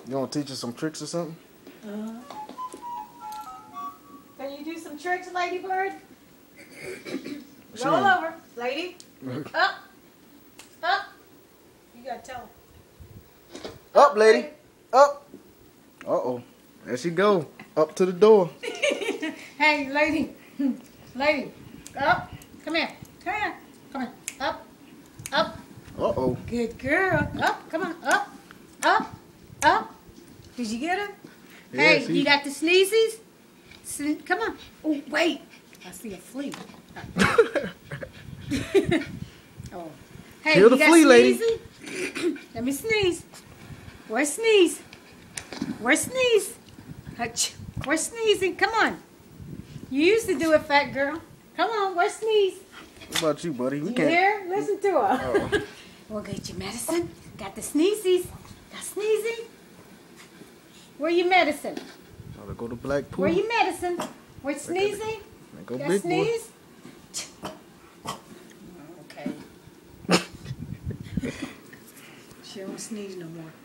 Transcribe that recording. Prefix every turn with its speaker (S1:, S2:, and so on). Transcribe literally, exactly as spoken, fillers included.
S1: You want to teach us some tricks or something?
S2: Uh-huh. Can you do some tricks, Ladybird? Roll over, lady. Up. Up. You got to tell her.
S1: Up, lady. Up. Uh-oh. There she go. Up to the door.
S2: Hey, lady. Lady. Up. Come here. Come here. Come here. Up. Up.
S1: Uh-oh.
S2: Good girl. Up. Come on. Up. Up. Up. Did you get her?
S1: Yeah,
S2: hey,
S1: she...
S2: you got the sneezies? Sne Come on. Oh, wait. I see a flea. Oh. Hey,
S1: Kill the
S2: you got
S1: flea, lady.
S2: Let me sneeze. Where's sneeze? Where's sneeze? Where's sneezing? Come on. You used to do it, fat girl. Come on, where's sneeze?
S1: What about you, buddy? We
S2: you
S1: can't.
S2: Here? Listen to her.
S1: Oh.
S2: We'll get your medicine. Got the sneezies. Got sneezing. Where your medicine?
S1: Gotta go to Blackpool.
S2: Where your medicine? Where's sneezing?
S1: Go
S2: Got
S1: big
S2: sneeze?
S1: boy.
S2: Okay. She don't sneeze no more.